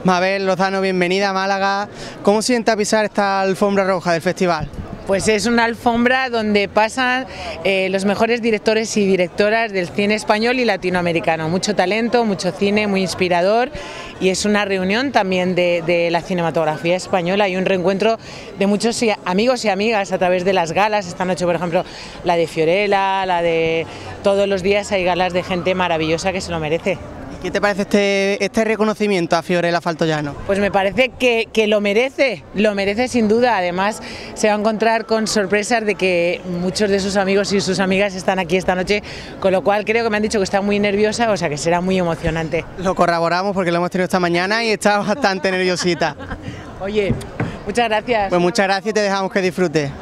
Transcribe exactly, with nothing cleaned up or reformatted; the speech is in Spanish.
Mabel Lozano, bienvenida a Málaga. ¿Cómo sienta pisar esta alfombra roja del festival? Pues es una alfombra donde pasan eh, los mejores directores y directoras del cine español y latinoamericano. Mucho talento, mucho cine, muy inspirador, y es una reunión también de, de la cinematografía española y un reencuentro de muchos amigos y amigas a través de las galas. Esta noche, por ejemplo, la de Fiorella, la de todos los días hay galas de gente maravillosa que se lo merece. ¿Qué te parece este, este reconocimiento a Fiorella Faltoiano? Pues me parece que, que lo merece, lo merece sin duda. Además se va a encontrar con sorpresas de que muchos de sus amigos y sus amigas están aquí esta noche, con lo cual creo que me han dicho que está muy nerviosa, o sea que será muy emocionante. Lo corroboramos porque lo hemos tenido esta mañana y está bastante nerviosita. Oye, muchas gracias. Pues muchas gracias y te dejamos que disfrutes.